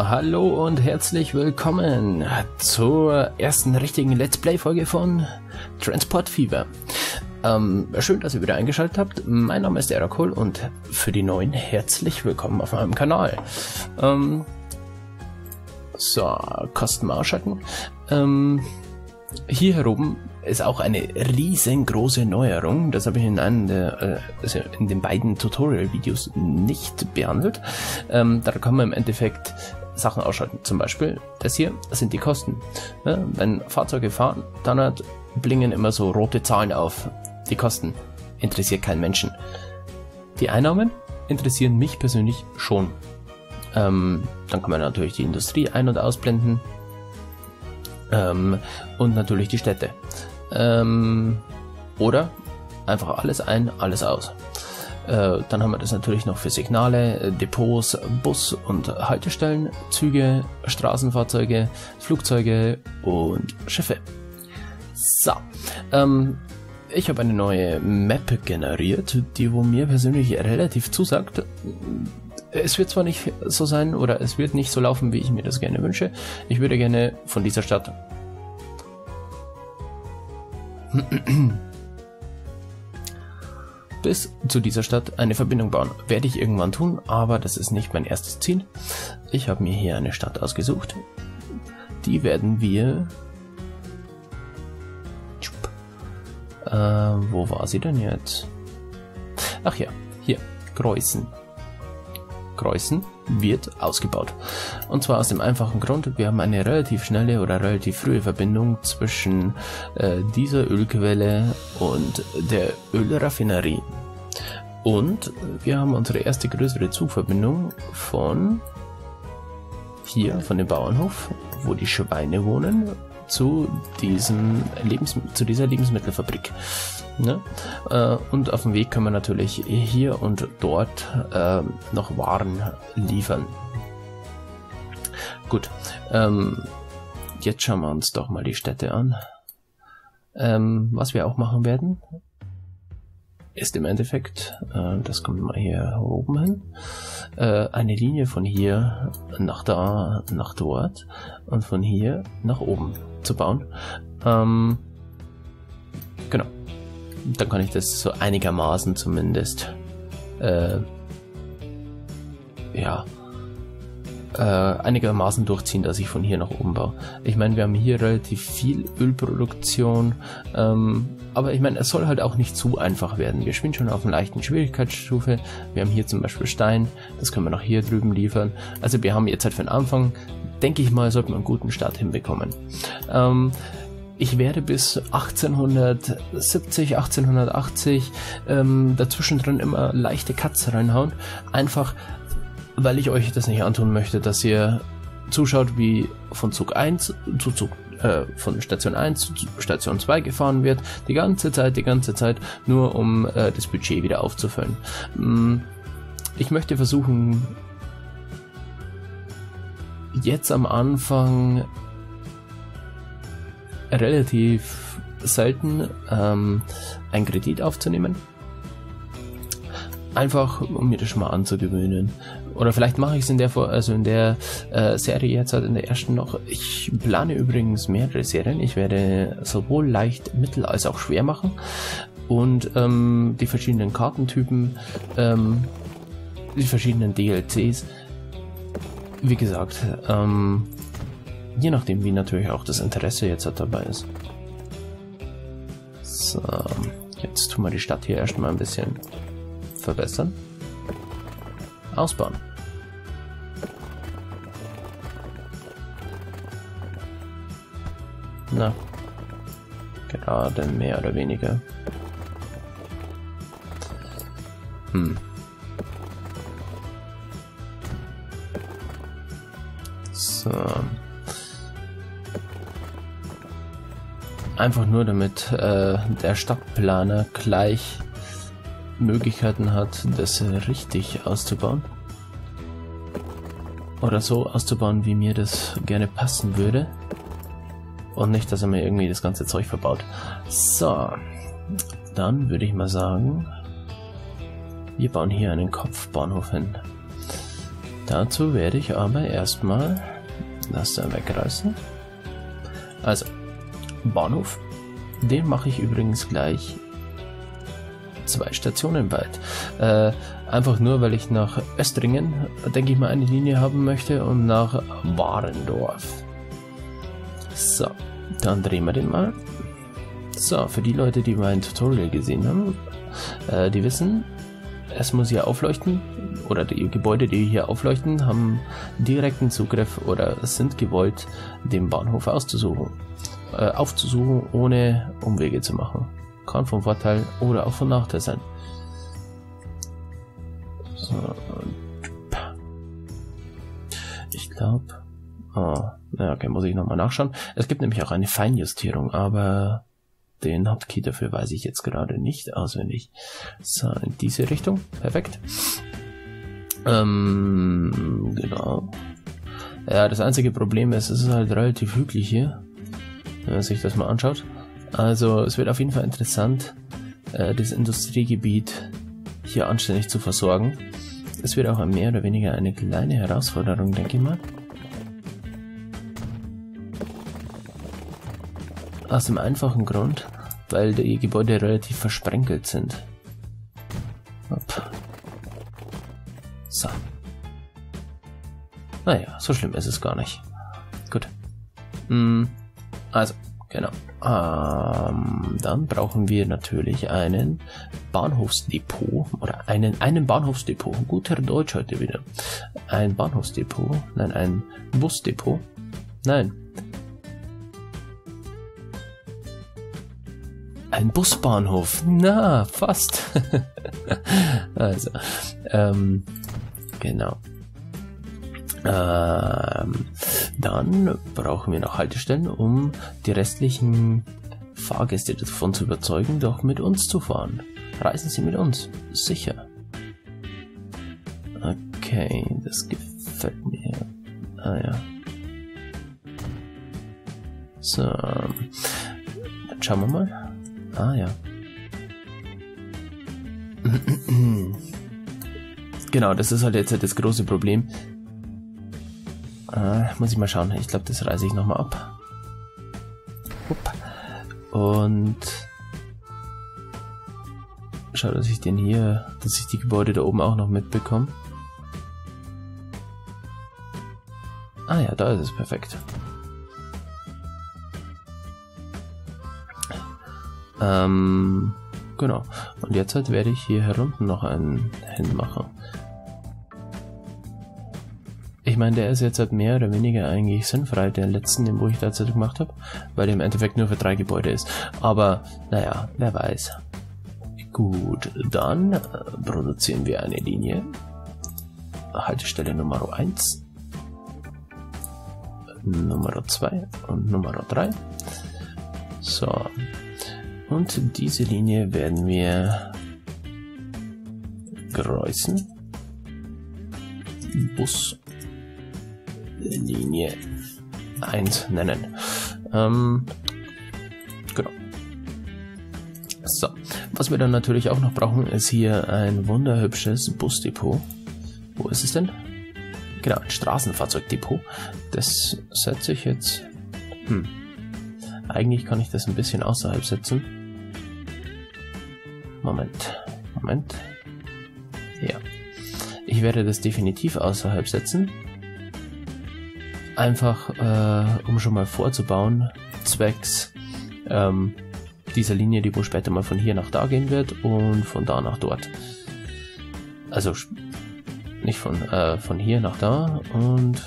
Hallo und herzlich willkommen zur ersten richtigen Let's Play Folge von Transport Fever. Schön, dass ihr wieder eingeschaltet habt. Mein Name ist Erakol und für die Neuen herzlich willkommen auf meinem Kanal. Kosten mal ausschalten. Hier oben ist auch eine riesengroße Neuerung. Das habe ich in einem der, in den beiden Tutorial-Videos nicht behandelt. Da kann man im Endeffekt Sachen ausschalten. Zum Beispiel das hier sind die Kosten. Ja, wenn Fahrzeuge fahren, dann blinken immer so rote Zahlen auf. Die Kosten interessiert keinen Menschen. Die Einnahmen interessieren mich persönlich schon. Dann kann man natürlich die Industrie ein- und ausblenden. Und natürlich die Städte. Oder einfach alles ein, alles aus. Dann haben wir das natürlich noch für Signale, Depots, Bus- und Haltestellen, Züge, Straßenfahrzeuge, Flugzeuge und Schiffe. So, ich habe eine neue Map generiert, die wo mir persönlich relativ zusagt. Es wird zwar nicht so sein oder es wird nicht so laufen, wie ich mir das gerne wünsche. Ich würde gerne von dieser Stadt bis zu dieser Stadt eine Verbindung bauen. Werde ich irgendwann tun, aber das ist nicht mein erstes Ziel. Ich habe mir hier eine Stadt ausgesucht. Die werden wir... wo war sie denn jetzt? Ach ja, hier, Greußen. Greußen wird ausgebaut. Und zwar aus dem einfachen Grund, wir haben eine relativ schnelle oder relativ frühe Verbindung zwischen dieser Ölquelle und der Ölraffinerie. Und wir haben unsere erste größere Zugverbindung von hier, von dem Bauernhof, wo die Schweine wohnen, zu dieser Lebensmittelfabrik. Ne? Und auf dem Weg können wir natürlich hier und dort noch Waren liefern. Gut, jetzt schauen wir uns doch mal die Städte an. Was wir auch machen werden, ist im Endeffekt, das kommt mal hier oben hin, eine Linie von hier nach da, nach dort und von hier nach oben zu bauen. Genau. Dann kann ich das so einigermaßen zumindest einigermaßen durchziehen, dass ich von hier nach oben baue. Ich meine, wir haben hier relativ viel Ölproduktion, aber ich meine, es soll halt auch nicht zu einfach werden. Wir spielen schon auf einer leichten Schwierigkeitsstufe. Wir haben hier zum Beispiel Stein, das können wir noch hier drüben liefern. Also wir haben jetzt halt für den Anfang, denke ich mal, sollten wir einen guten Start hinbekommen. Ich werde bis 1870, 1880 dazwischen drin immer leichte Cuts reinhauen. Einfach, weil ich euch das nicht antun möchte, dass ihr zuschaut, wie von Zug 1 zu Zug, von Station 1 zu Station 2 gefahren wird. Die ganze Zeit, nur um das Budget wieder aufzufüllen. Ich möchte versuchen, jetzt am Anfang relativ selten einen Kredit aufzunehmen. Einfach, um mir das schon mal anzugewöhnen. Oder vielleicht mache ich es in der Serie jetzt halt in der ersten noch. Ich plane übrigens mehrere Serien. Ich werde sowohl leicht, mittel als auch schwer machen. Und die verschiedenen Kartentypen, die verschiedenen DLCs. Wie gesagt, je nachdem, wie natürlich auch das Interesse jetzt dabei ist. So, jetzt tun wir die Stadt hier erstmal ein bisschen verbessern. Ausbauen. Na, gerade mehr oder weniger. So. Einfach nur, damit der Stadtplaner gleich Möglichkeiten hat, das richtig auszubauen. Oder so auszubauen, wie mir das gerne passen würde. Und nicht, dass er mir irgendwie das ganze Zeug verbaut. So, dann würde ich mal sagen, wir bauen hier einen Kopfbahnhof hin. Dazu werde ich aber erstmal das da wegreißen. Also, Bahnhof. Den mache ich übrigens gleich 2 Stationen weit. Einfach nur, weil ich nach Östringen, denke ich mal, eine Linie haben möchte und nach Warendorf. So, dann drehen wir den mal. So, für die Leute, die mein Tutorial gesehen haben, die wissen, es muss hier aufleuchten, oder die Gebäude, die hier aufleuchten, haben direkten Zugriff oder sind gewollt, den Bahnhof aufzusuchen, ohne Umwege zu machen. Kann vom Vorteil oder auch von Nachteil sein. So. Ich glaube... ja, okay, muss ich nochmal nachschauen. Es gibt nämlich auch eine Feinjustierung, aber den Hotkey dafür weiß ich jetzt gerade nicht auswendig. So, in diese Richtung. Perfekt. Genau. Ja, das einzige Problem ist, es ist halt relativ hügelig hier, wenn man sich das mal anschaut. Also es wird auf jeden Fall interessant, das Industriegebiet hier anständig zu versorgen. Es wird auch mehr oder weniger eine kleine Herausforderung, denke ich mal. Aus dem einfachen Grund, weil die Gebäude relativ versprenkelt sind. Hopp. So. Naja, so schlimm ist es gar nicht. Gut. Also, genau. Dann brauchen wir natürlich einen Bahnhofsdepot oder einen Bahnhofsdepot. Guter Deutsch heute wieder. Ein Bahnhofsdepot, nein, ein Busdepot. Nein. Ein Busbahnhof. Na, fast. Also, genau. Dann brauchen wir noch Haltestellen, um die restlichen Fahrgäste davon zu überzeugen, doch mit uns zu fahren. Reisen Sie mit uns. Sicher. Okay, das gefällt mir. Ah ja. So. Dann schauen wir mal. Ah ja. Genau, das ist halt jetzt das große Problem. Muss ich mal schauen. Ich glaube, das reiße ich nochmal ab. Und schau, dass ich den hier, dass ich die Gebäude da oben auch noch mitbekomme. Ah ja, da ist es perfekt. Genau. Und jetzt halt werde ich hier herunten noch einen hinmachen. Ich meine, der ist jetzt halt mehr oder weniger eigentlich sinnfrei, der letzten, den wo ich derzeit gemacht habe, weil der im Endeffekt nur für 3 Gebäude ist. Aber, naja, wer weiß. Gut, dann produzieren wir eine Linie. Haltestelle Nummer 1, Nummer 2 und Nummer 3. So. Und diese Linie werden wir Greußen Buslinie 1 nennen. Genau. So, was wir dann natürlich auch noch brauchen, ist hier ein wunderhübsches Busdepot. Wo ist es denn? Genau, ein Straßenfahrzeugdepot. Das setze ich jetzt... Eigentlich kann ich das ein bisschen außerhalb setzen. Moment. Ja. Ich werde das definitiv außerhalb setzen. Einfach, um schon mal vorzubauen, zwecks dieser Linie, die wo später mal von hier nach da gehen wird und von da nach dort. Also nicht von hier nach da und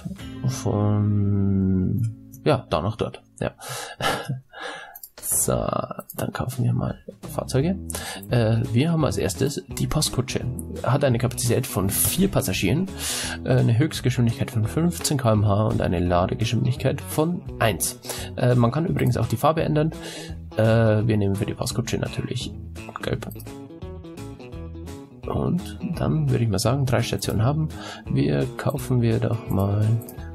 von da nach dort. Ja. So, dann kaufen wir mal Fahrzeuge. Wir haben als erstes die Postkutsche. Hat eine Kapazität von 4 Passagieren, eine Höchstgeschwindigkeit von 15 km/h und eine Ladegeschwindigkeit von 1. Man kann übrigens auch die Farbe ändern. Wir nehmen für die Postkutsche natürlich gelb. Und dann würde ich mal sagen, 3 Stationen haben. Kaufen wir doch mal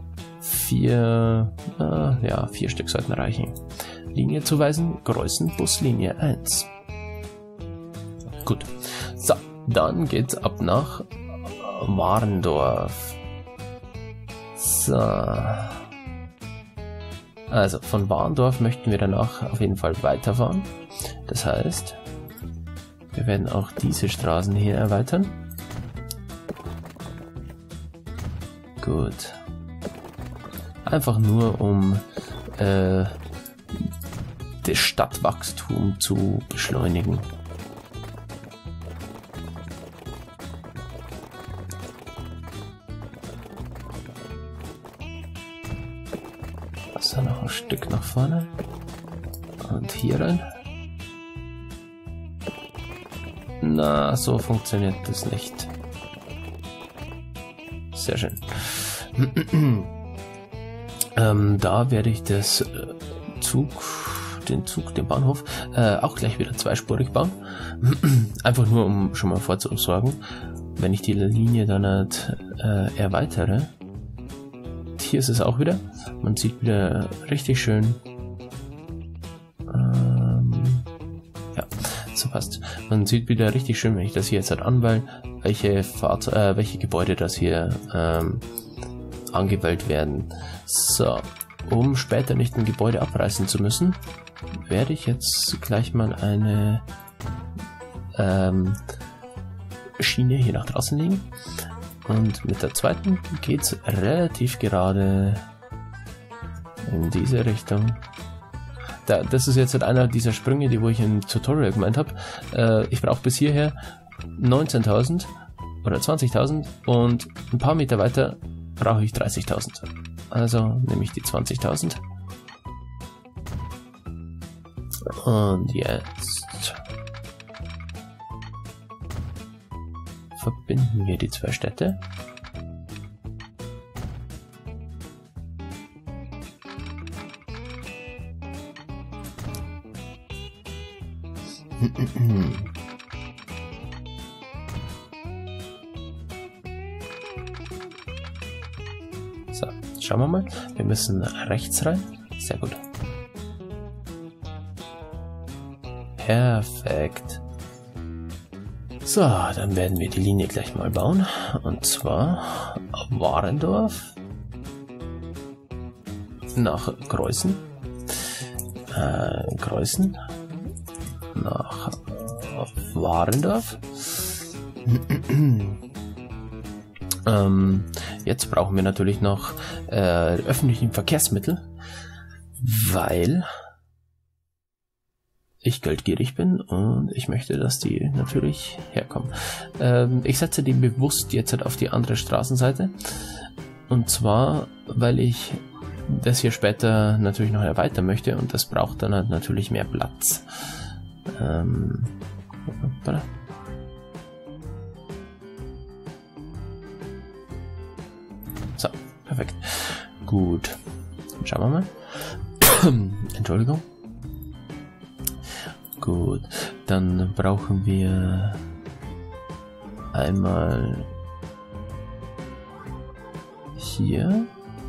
4 Stück sollten reichen. Linie zuweisen, Greußen Buslinie 1. Gut. So, dann geht's ab nach Warendorf. So. Also von Warendorf möchten wir danach auf jeden Fall weiterfahren. Das heißt, wir werden auch diese Straßen hier erweitern. Gut. Einfach nur um das Stadtwachstum zu beschleunigen. So, noch ein Stück nach vorne. Und hier rein. Na, so funktioniert das nicht. Sehr schön. Da werde ich das den Bahnhof, auch gleich wieder zweispurig bauen. Einfach nur, um schon mal vorzusorgen, wenn ich die Linie dann halt, erweitere. Hier ist es auch wieder. Man sieht wieder richtig schön. Ja, so passt. Man sieht wieder richtig schön, wenn ich das hier jetzt halt anwähle, welche Gebäude das hier angewählt werden. So, um später nicht ein Gebäude abreißen zu müssen, werde ich jetzt gleich mal eine Schiene hier nach draußen legen. Und mit der zweiten geht es relativ gerade in diese Richtung. Das ist jetzt halt einer dieser Sprünge, die wo ich im Tutorial gemeint habe. Ich brauche bis hierher 19.000 oder 20.000 und ein paar Meter weiter brauche ich 30.000. Also nehme ich die 20.000. Und jetzt verbinden wir die zwei Städte. So, schauen wir mal. Wir müssen rechts rein. Sehr gut. Perfekt. So, dann werden wir die Linie gleich mal bauen. Und zwar Warendorf nach Greußen. Greußen nach Warendorf. Jetzt brauchen wir natürlich noch öffentliche Verkehrsmittel, weil ich geldgierig bin und ich möchte, dass die natürlich herkommen. Ich setze die bewusst jetzt halt auf die andere Straßenseite. Und zwar, weil ich das hier später natürlich noch erweitern möchte und das braucht dann halt natürlich mehr Platz. So, perfekt. Gut. Dann schauen wir mal. Entschuldigung. Gut, dann brauchen wir einmal hier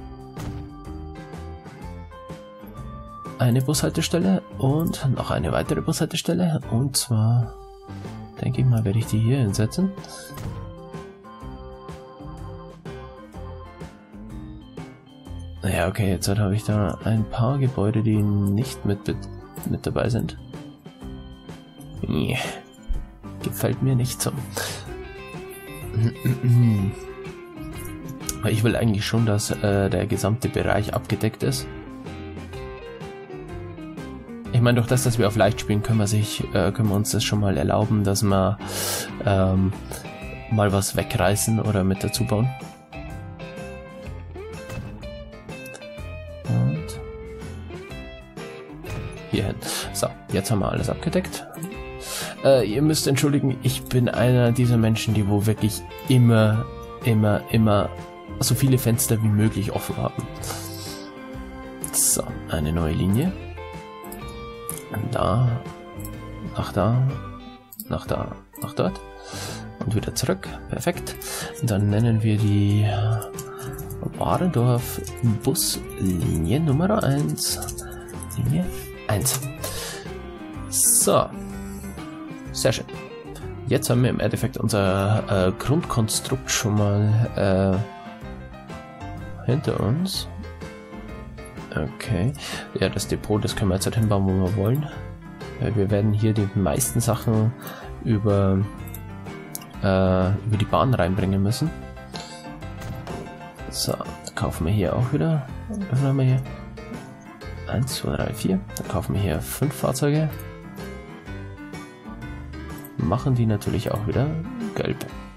eine Bushaltestelle und noch eine weitere Bushaltestelle. Und zwar, denke ich mal, werde ich die hier hinsetzen. Naja, okay, jetzt habe ich da ein paar Gebäude, die nicht mit dabei sind. Nee, gefällt mir nicht so. Ich will eigentlich schon, dass der gesamte Bereich abgedeckt ist. Ich meine, durch das, dass wir auf leicht spielen, können wir uns das schon mal erlauben, dass wir mal was wegreißen oder mit dazu bauen. Und hierhin. So, jetzt haben wir alles abgedeckt. Ihr müsst entschuldigen, ich bin einer dieser Menschen, die wo wirklich immer so viele Fenster wie möglich offen haben. So, eine neue Linie. Da, nach da, nach da, nach dort. Und wieder zurück. Perfekt. Dann nennen wir die Warendorf Buslinie Nummer 1. Linie 1. So. Sehr schön. Jetzt haben wir im Endeffekt unser Grundkonstrukt schon mal hinter uns. Okay. Ja, das Depot, das können wir jetzt halt hinbauen, wo wir wollen. Wir werden hier die meisten Sachen über die Bahn reinbringen müssen. So, kaufen wir hier auch wieder. Was haben wir hier? 1, 2, 3, 4. Dann kaufen wir hier 5 Fahrzeuge. Machen die natürlich auch wieder gelb.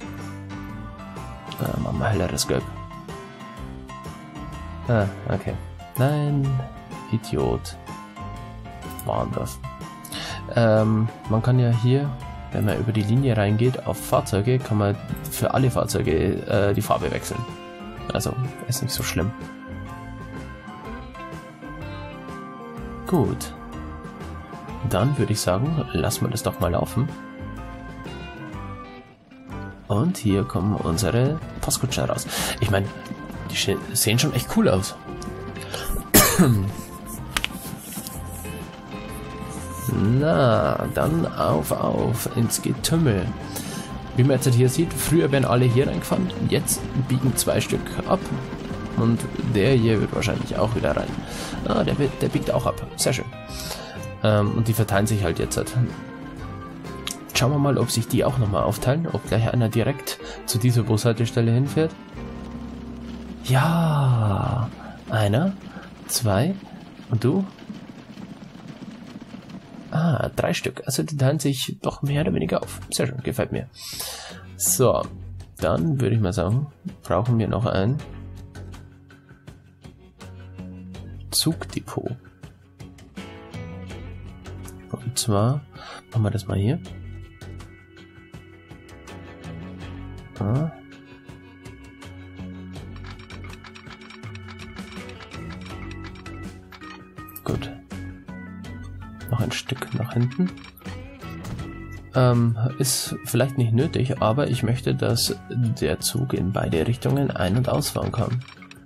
Machen wir helleres Gelb. Ah, okay. Nein, Idiot. Warndorf. Man kann ja hier, wenn man über die Linie reingeht, auf Fahrzeuge, kann man für alle Fahrzeuge die Farbe wechseln. Also, ist nicht so schlimm. Gut. Dann würde ich sagen, lassen wir das doch mal laufen. Und hier kommen unsere Postkutscher raus. Ich meine, die sehen schon echt cool aus. Na, dann auf ins Getümmel. Wie man jetzt hier sieht, früher wären alle hier reingefahren, jetzt biegen 2 Stück ab. Und der hier wird wahrscheinlich auch wieder rein. Ah, der biegt auch ab. Sehr schön. Und die verteilen sich halt jetzt. Schauen wir mal, ob sich die auch nochmal aufteilen. Ob gleich einer direkt zu dieser Bushaltestelle hinfährt. Ja. 1, 2 und du? 3 Stück. Also die teilen sich doch mehr oder weniger auf. Sehr schön, gefällt mir. So, dann würde ich mal sagen, brauchen wir noch ein Zugdepot. Und zwar machen wir das mal hier. Gut. Noch ein Stück nach hinten. Ist vielleicht nicht nötig, aber ich möchte, dass der Zug in beide Richtungen ein- und ausfahren kann.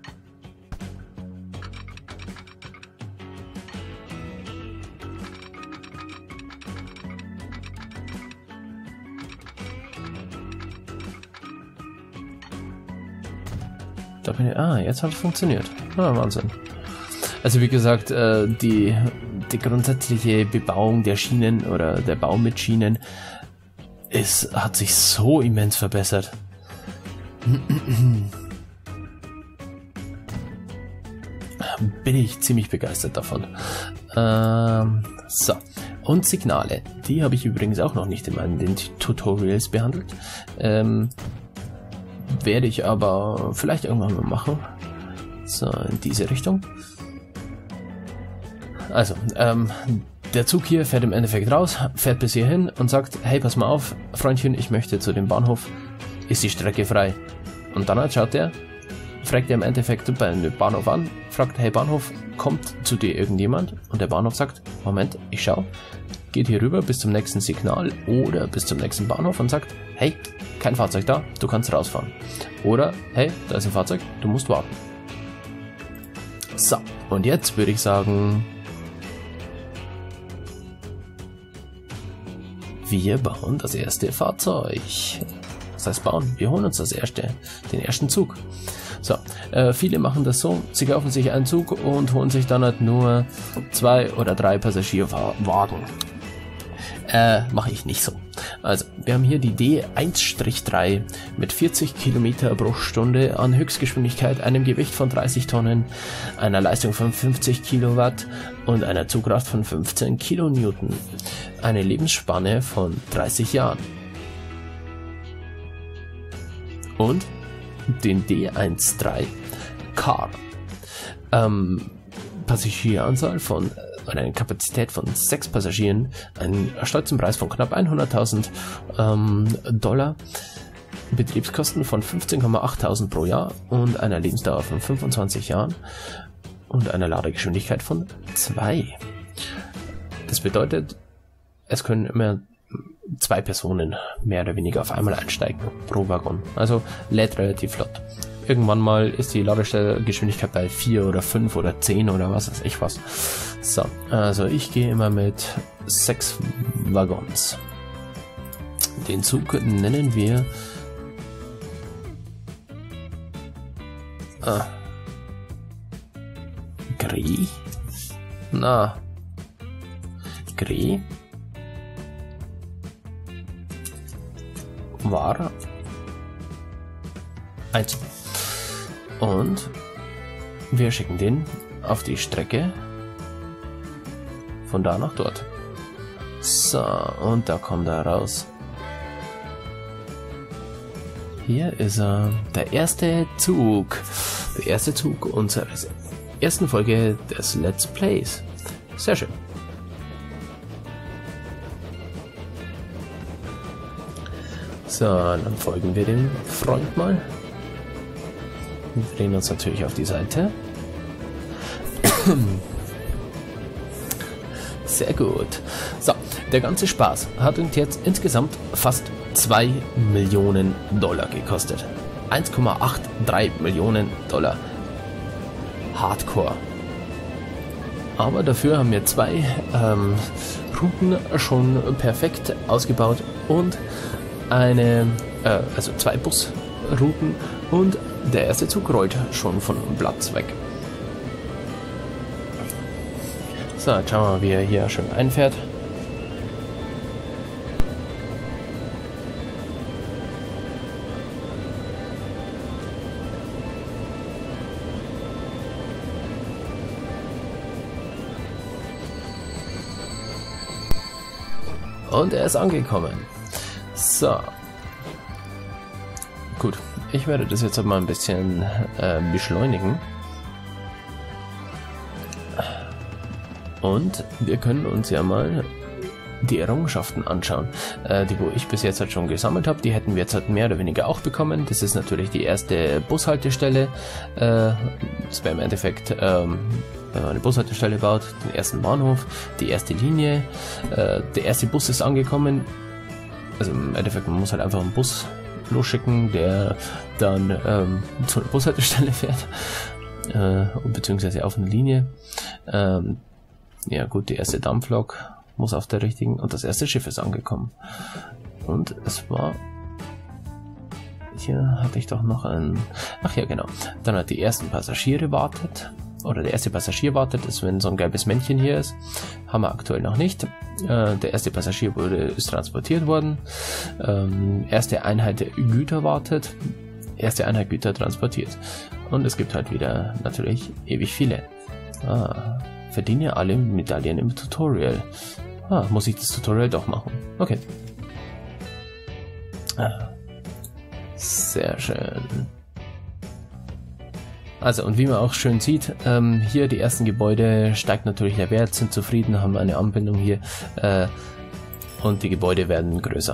Da bin ich, jetzt hat es funktioniert. Wahnsinn. Also wie gesagt, die grundsätzliche Bebauung der Schienen oder der Bau mit Schienen hat sich so immens verbessert. Bin ich ziemlich begeistert davon. So. Und Signale. Die habe ich übrigens auch noch nicht in meinen Tutorials behandelt. Werde ich aber vielleicht irgendwann mal machen. So, in diese Richtung. Also, der Zug hier fährt im Endeffekt raus, fährt bis hierhin und sagt, hey, pass mal auf, Freundchen, ich möchte zu dem Bahnhof, ist die Strecke frei? Und dann schaut der, fragt er im Endeffekt bei dem Bahnhof an, fragt, hey Bahnhof, kommt zu dir irgendjemand? Und der Bahnhof sagt, Moment, ich schau, geht hier rüber bis zum nächsten Signal oder bis zum nächsten Bahnhof und sagt, hey, kein Fahrzeug da, du kannst rausfahren. Oder, hey, da ist ein Fahrzeug, du musst warten. So, und jetzt würde ich sagen, wir bauen das erste Fahrzeug. Das heißt bauen, wir holen uns den ersten Zug. So, viele machen das so, sie kaufen sich einen Zug und holen sich dann halt nur 2 oder 3 Passagierwagen. Mache ich nicht so. Also, wir haben hier die D1-3 mit 40 Kilometer pro Stunde an Höchstgeschwindigkeit, einem Gewicht von 30 Tonnen, einer Leistung von 50 Kilowatt und einer Zugkraft von 15 Kilonewton. Eine Lebensspanne von 30 Jahren. Und den D13 Car. Passagieranzahl von eine Kapazität von 6 Passagieren, einen stolzen Preis von knapp 100.000 $, Betriebskosten von 15.800 pro Jahr und einer Lebensdauer von 25 Jahren und einer Ladegeschwindigkeit von 2. Das bedeutet, es können immer 2 Personen mehr oder weniger auf einmal einsteigen pro Waggon. Also lädt relativ flott. Irgendwann mal ist die Ladegeschwindigkeit bei 4 oder 5 oder 10 oder was weiß ich was. So, also ich gehe immer mit 6 Waggons. Den Zug nennen wir Gre? Na. Gre? War 1. Und wir schicken den auf die Strecke von da nach dort. So, und da kommt er raus. Hier ist er, der erste Zug. Der erste Zug unserer ersten Folge des Let's Plays. Sehr schön. So, dann folgen wir dem Freund mal. Wir drehen uns natürlich auf die Seite. Sehr gut. So, der ganze Spaß hat uns jetzt insgesamt fast 2 Millionen Dollar gekostet. 1,83 Millionen Dollar. Hardcore. Aber dafür haben wir 2 Routen schon perfekt ausgebaut und also 2 Busrouten und der erste Zug rollt schon von Platz weg. So, jetzt schauen wir mal, wie er hier schön einfährt. Und er ist angekommen. So. Gut, ich werde das jetzt mal ein bisschen beschleunigen. Und wir können uns ja mal die Errungenschaften anschauen, die wo ich bis jetzt halt schon gesammelt habe. Die hätten wir jetzt halt mehr oder weniger auch bekommen. Das ist natürlich die erste Bushaltestelle. Das wäre im Endeffekt, wenn man eine Bushaltestelle baut, den ersten Bahnhof, die erste Linie. Der erste Bus ist angekommen. Also im Endeffekt, man muss halt einfach einen Bus losschicken, der dann zur Bushaltestelle fährt. Beziehungsweise auf eine Linie. Ja gut, die erste Dampflok muss auf der richtigen und das erste Schiff ist angekommen. Und es war... Hier hatte ich doch noch ein... Ach ja, genau. Dann hat die ersten Passagiere wartet. Oder der erste Passagier wartet, ist, wenn so ein gelbes Männchen hier ist. Haben wir aktuell noch nicht. Der erste Passagier ist transportiert worden. Erste Einheit Güter wartet. Erste Einheit Güter transportiert. Und es gibt halt wieder natürlich ewig viele. Verdiene alle Medaillen im Tutorial. Muss ich das Tutorial doch machen. Okay. Sehr schön. Also, und wie man auch schön sieht, hier die ersten Gebäude steigt natürlich der Wert, sind zufrieden, haben eine Anbindung hier und die Gebäude werden größer.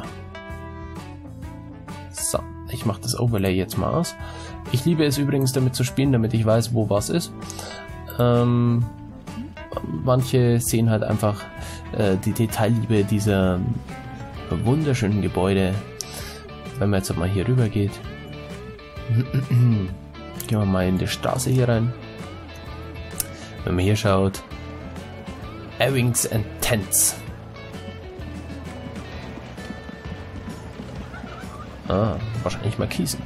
So, ich mache das Overlay jetzt mal aus. Ich liebe es übrigens damit zu spielen, damit ich weiß, wo was ist. Manche sehen halt einfach die Detailliebe dieser wunderschönen Gebäude. Wenn man jetzt mal hier rüber geht, gehen wir mal in die Straße hier rein. Wenn man hier schaut, Airwings and Tents. Wahrscheinlich Markisen.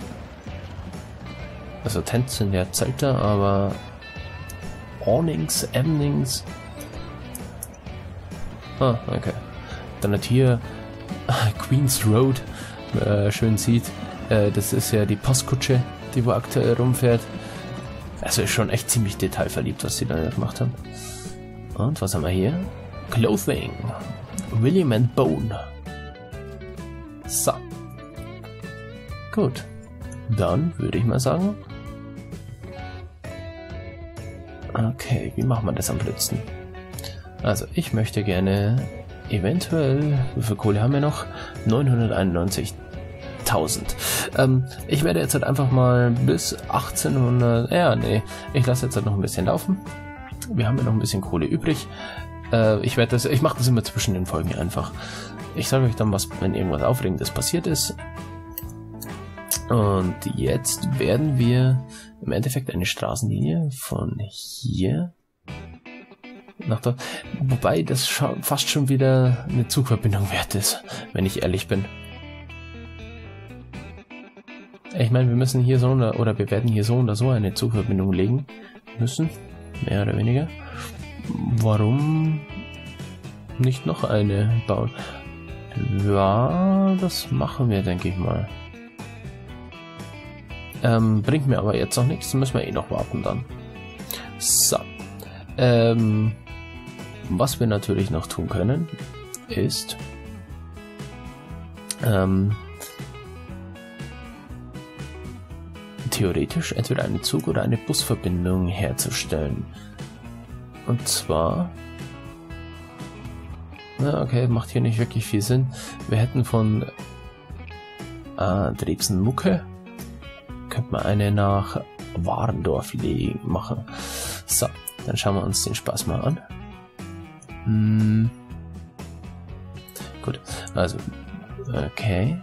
Also Tents sind ja Zelte, aber Awnings, Emnings. Okay. Dann hat hier Queens Road, schön sieht. Das ist ja die Postkutsche, die wo aktuell rumfährt. Also ist schon echt ziemlich detailverliebt, was die da gemacht haben. Und was haben wir hier? Clothing. William and Bone. So. Gut. Dann würde ich mal sagen. Okay, wie machen wir das am blödsten? Also, ich möchte gerne eventuell, wie viel Kohle haben wir noch? 991.000. Ich werde jetzt halt einfach mal bis 1800, ich lasse jetzt halt noch ein bisschen laufen. Wir haben ja noch ein bisschen Kohle übrig. Ich mache das immer zwischen den Folgen einfach. Ich sage euch dann, was, wenn irgendwas Aufregendes passiert ist. Und jetzt werden wir im Endeffekt eine Straßenlinie von hier nach dort, wobei das fast schon wieder eine Zugverbindung wert ist, wenn ich ehrlich bin. Ich meine, wir müssen hier so oder wir werden hier so oder so eine Zugverbindung legen müssen. mehr oder weniger. Warum nicht noch eine bauen? Ja, das machen wir, denke ich mal. Bringt mir aber jetzt noch nichts, müssen wir eh noch warten dann. So. Was wir natürlich noch tun können, ist theoretisch entweder einen Zug oder eine Busverbindung herzustellen. Und zwar... Na, okay, macht hier nicht wirklich viel Sinn. Wir hätten von Drebsen-Mucke könnte man eine nach Warendorf machen. So, dann schauen wir uns den Spaß mal an. Gut, also, okay.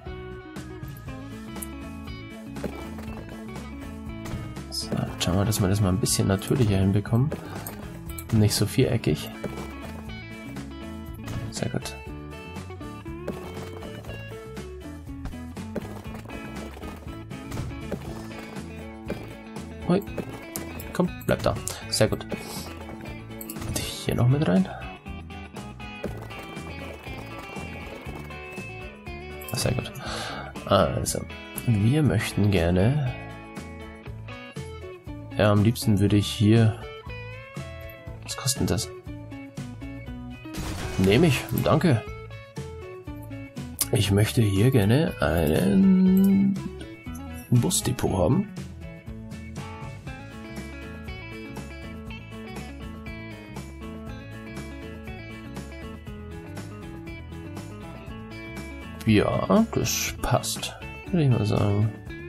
So, schauen wir, dass wir das mal ein bisschen natürlicher hinbekommen. Nicht so viereckig. Sehr gut. Hui. Komm, bleib da. Sehr gut. Und hier noch mit rein. Sehr gut. Also, wir möchten gerne... Ja, am liebsten würde ich hier... Was kostet das? Nehme ich, danke. Ich möchte hier gerne einen Busdepot haben. Ja, das passt, würde ich mal sagen.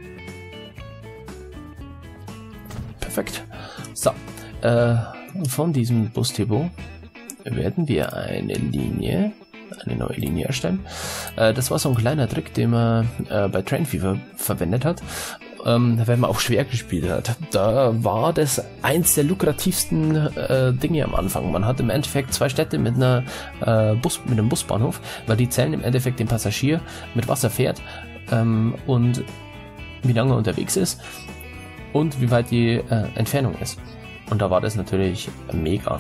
Perfekt. So, von diesem Busdepot werden wir eine neue Linie erstellen. Das war so ein kleiner Trick, den man bei Train Fever verwendet hat, wenn man auch schwer gespielt hat. Da war das eins der lukrativsten Dinge am Anfang. Man hat im Endeffekt 2 Städte mit einem Busbahnhof, weil die zählen im Endeffekt den Passagier mit was er fährt und wie lange er unterwegs ist und wie weit die Entfernung ist. Und da war das natürlich mega.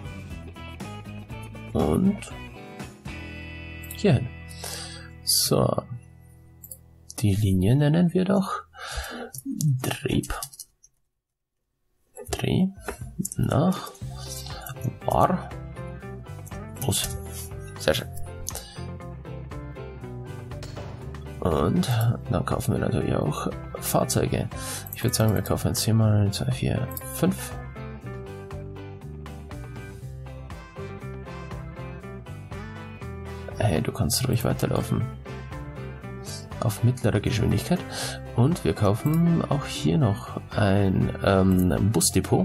Und hierhin. So. Die Linie nennen wir doch Dreh nach Bus. Sehr schön. Und dann kaufen wir natürlich auch Fahrzeuge. Ich würde sagen, wir kaufen jetzt hier mal 2, 4, 5. Hey, du kannst ruhig weiterlaufen. Auf mittlerer Geschwindigkeit. Und wir kaufen auch hier noch ein Busdepot.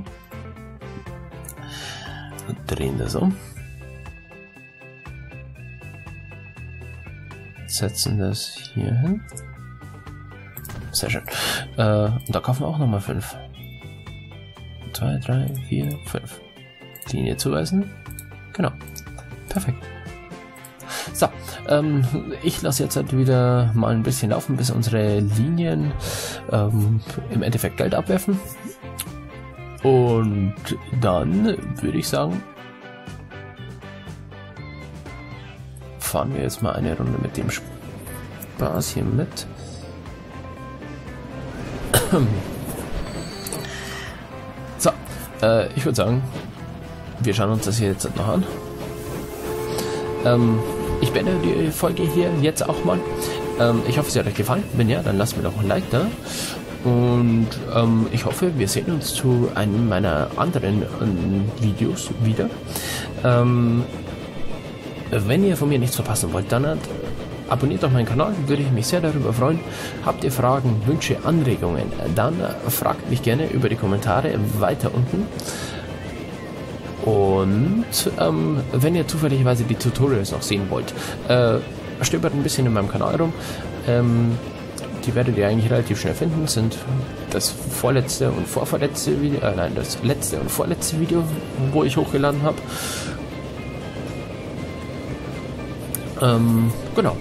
Drehen das um. Setzen das hier hin. Sehr schön. Da kaufen wir auch nochmal 5. 2, 3, 4, 5. Linie zuweisen. Genau. Perfekt. So, ich lasse jetzt halt wieder mal ein bisschen laufen, bis unsere Linien im Endeffekt Geld abwerfen. Und dann würde ich sagen, fahren wir jetzt mal eine Runde mit dem Spaß hier mit. So, ich würde sagen, wir schauen uns das hier jetzt noch an. Ich beende die Folge hier jetzt auch mal. Ich hoffe, es hat euch gefallen. Wenn ja, dann lasst mir doch ein Like da. Und ich hoffe, wir sehen uns zu einem meiner anderen Videos wieder. Wenn ihr von mir nichts verpassen wollt, dann abonniert doch meinen Kanal, würde ich mich sehr darüber freuen. Habt ihr Fragen, Wünsche, Anregungen, dann fragt mich gerne über die Kommentare weiter unten. Und wenn ihr zufälligerweise die Tutorials noch sehen wollt, stöbert ein bisschen in meinem Kanal rum. Die werdet ihr eigentlich relativ schnell finden. Sind das vorletzte und vorvorletzte Video, das letzte und vorletzte Video, wo ich hochgeladen habe. Genau.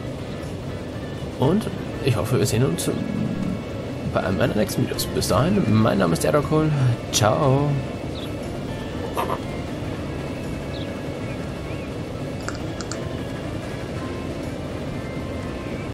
Und ich hoffe, wir sehen uns bei einem meiner nächsten Videos. Bis dahin, mein Name ist Errol. Ciao.